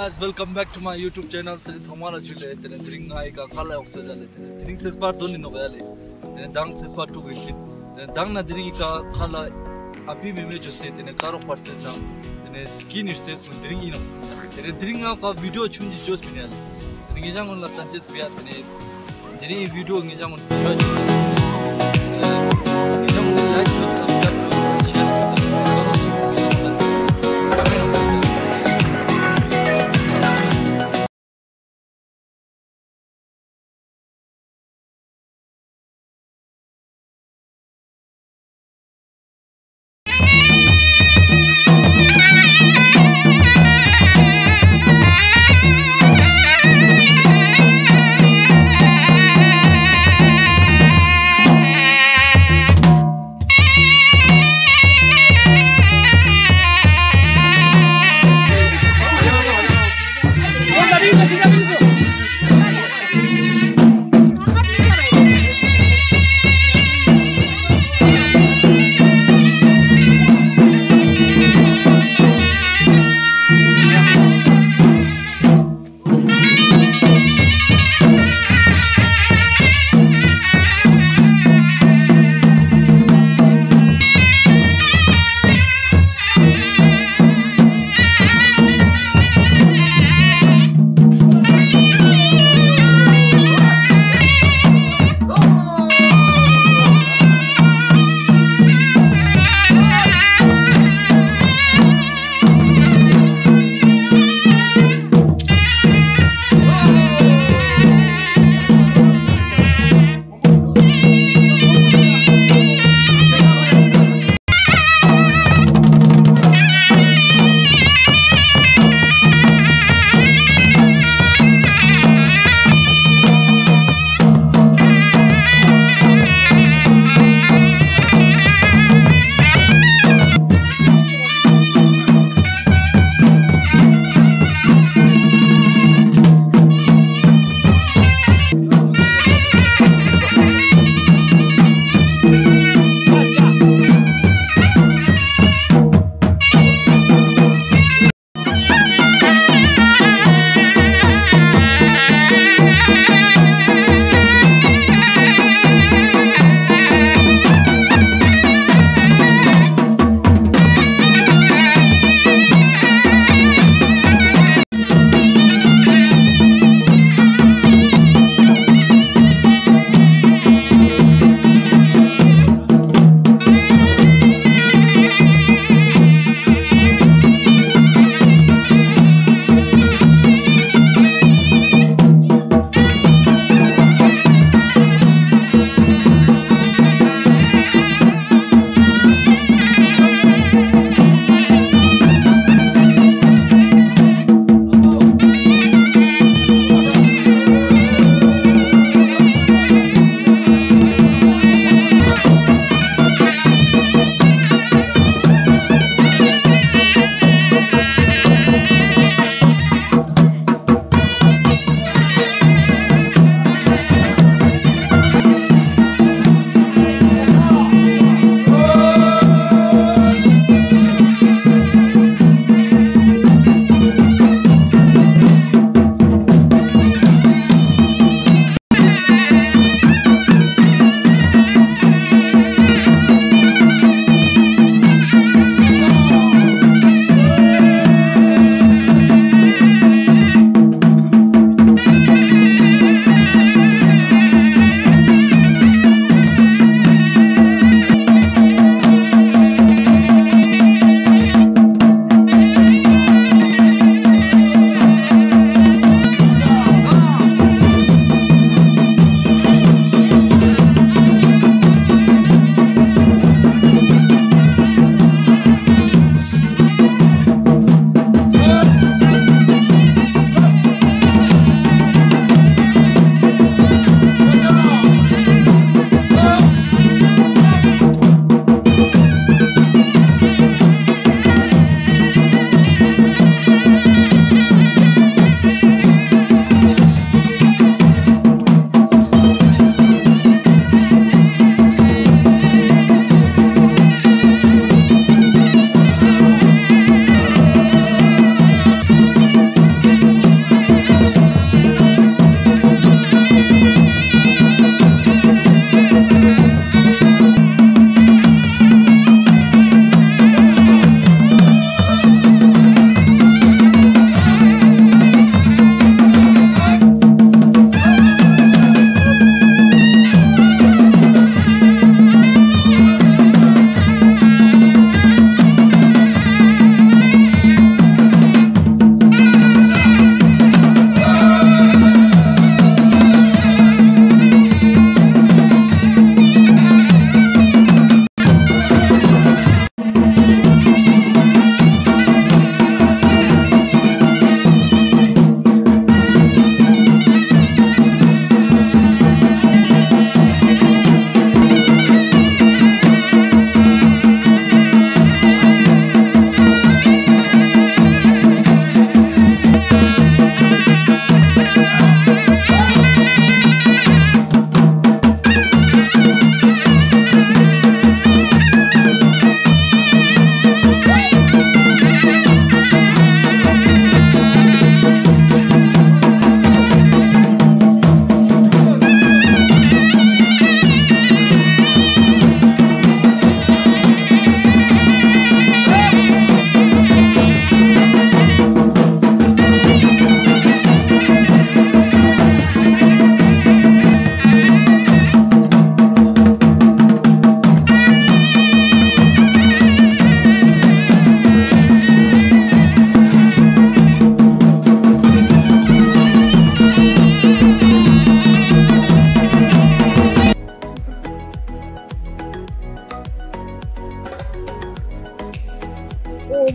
guys, welcome back to my YouTube channel. Today samara chile tene drink ai ka khala oxo jale tene drink ses part doni no gale tene dang ses part tu gin tene dang na drink ka khala abhi me jo se tene karo part ses na tene skin it ses mun drink ino tene drink ka video chunji jos binal tene ngejang on la sanchez biya tene video ngejang on ngejang like to subscribe to channel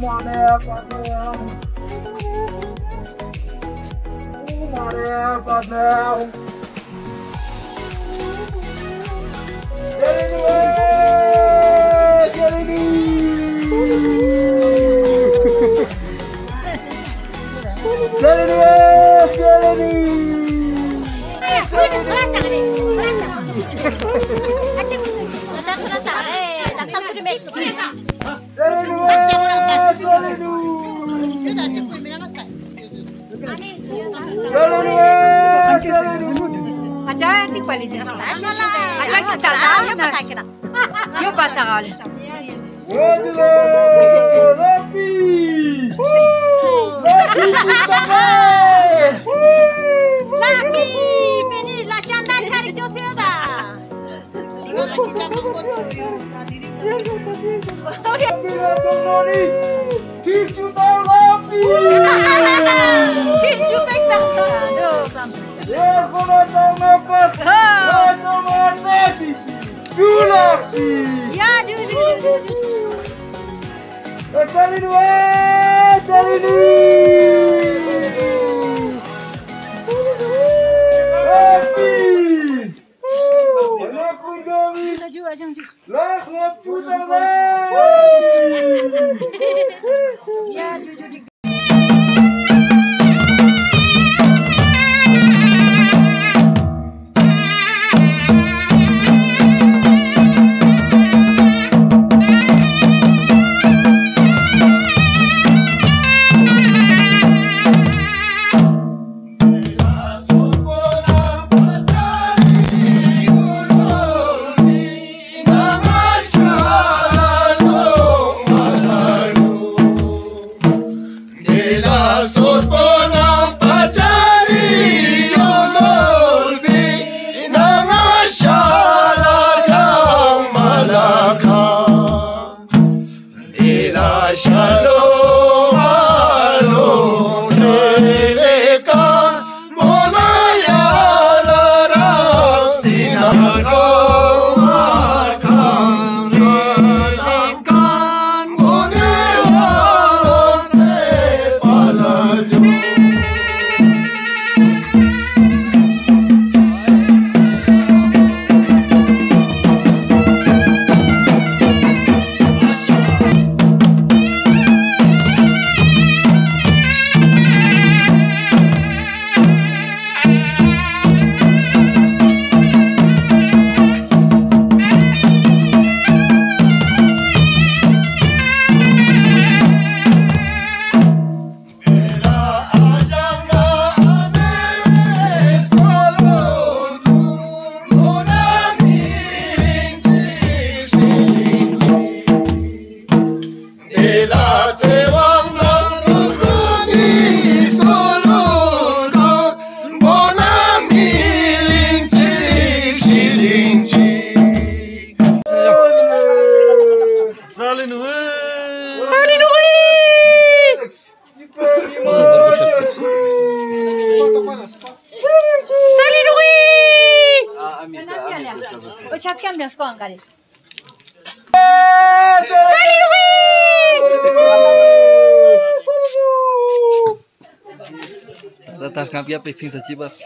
Dar cambia pe ființa cibas.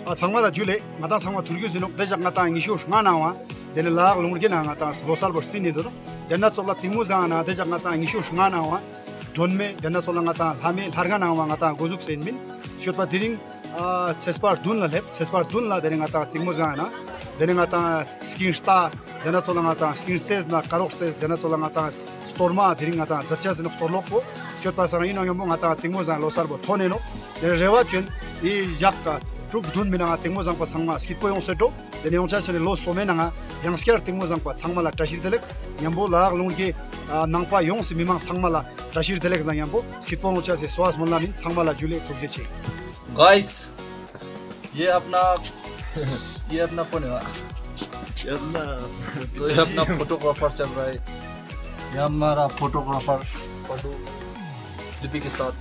상마다 줄에 나타 상마 둘기스노 대작 나타 이슈 나나와 데라 롱르게나 나타 로살 버스티니도 데나 솔라 티무자나 대작 나타 이슈 나나와 존메 데나 솔라 나타 하메 다르가나와 나타 고죽 센민 시오파 디링 세스파르 둔라 렙 세스파르 둔라 데링 나타 티무자나 데링 나타 스킨스타 데나 솔라 나타 스킨세스나 카록세스 데나 솔라 나타 스토르마 디링 나타 자차스노 스토르로코 시오파 사라이노 용봉 나타 티무자 로살보 토네노 데레 레와춘 이 작가 쭉 돈미나가 땡모장과 상마 스키포용 세토 데네용차스네 로 소메나가 양스케르 땡모장과 상마라 타시르델렉스 냠보라 롱게 낭파 용스 미망 상마라 타시르델렉스 나 냠보 스키포용 차세 소아스 몰라민 상마라 줄레 투제치 guys ये अपना कौन है तो ये अपना फोटोग्राफर चल रहा है ये हमारा फोटोग्राफर पटू लिपि के साथ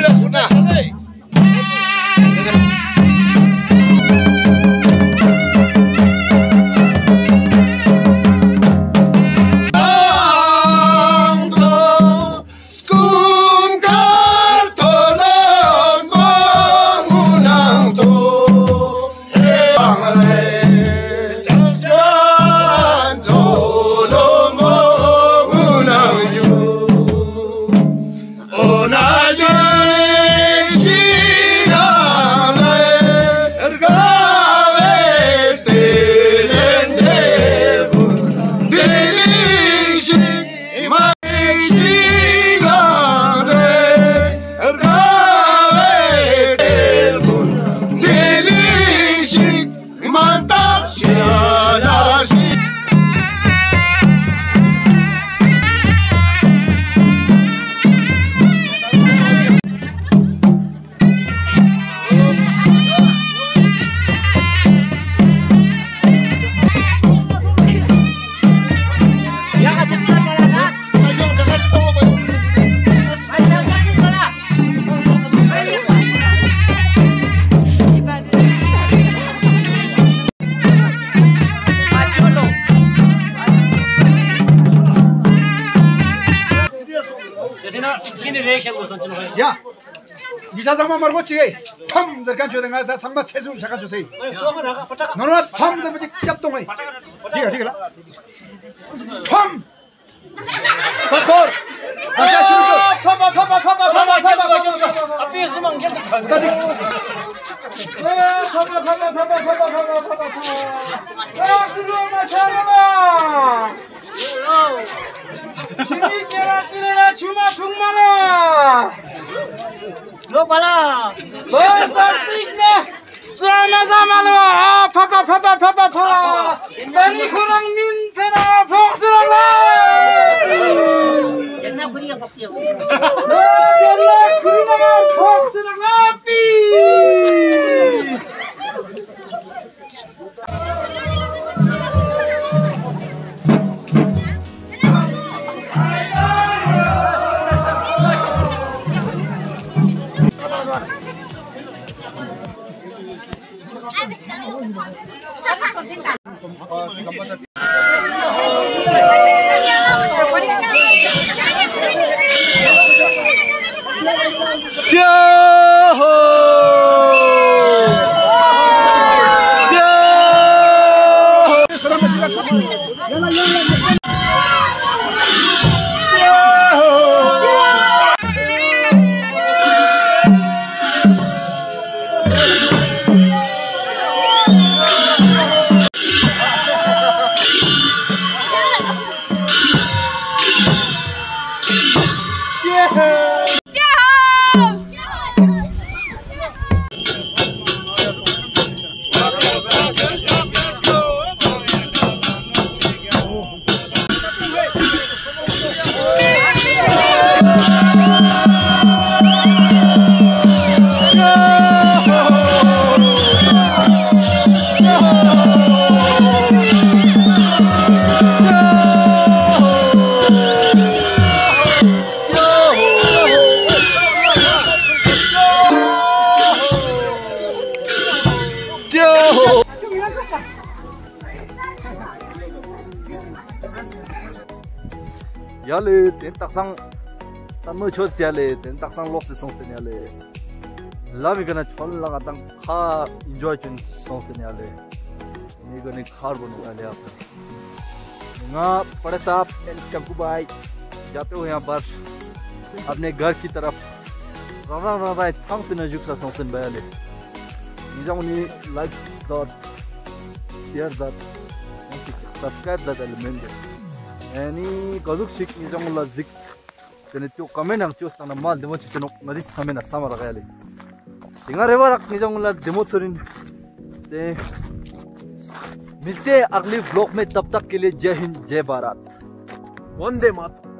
야, 이사장만 말고 지게 텀 들간 주den가 다 상마 채수 잠깐 주세요. 너는 텀 들지 짭동이. 디가 텀. 바꿔. 다시 쉬우죠. 파파. 앞에 숨은 게 cuma sungmana lo bala lo tartiknya sama-sama lo papa dari kurang mincena foxrang la kenna kuriya foxia foxrang lapi Yale, ten taksang tanmo chos yale, ten taksang loss song ten yale. Love gonna chol laga tang kha enjoy chun song ten yale. Ni gonna khar bonu yale आप. ना बड़े साहब चंकू भाई जाते हो यहाँ पर अपने घर की तरफ रवा थंग से नजुक सा संसन बयाले निजामुनी like dot share dot subscribe dot element यानी कदुक शिक निजामुला जिक जने त्यो कमेंट हम चोस तना माल देमो चिनो मरिस हमें ना सामर गयाले सिंगा रेवा रख निजामुला देमो सरिन ते मिलते हैं अगले व्लॉग में तब तक के लिए जय हिंद जय भारत वंदे मातरम।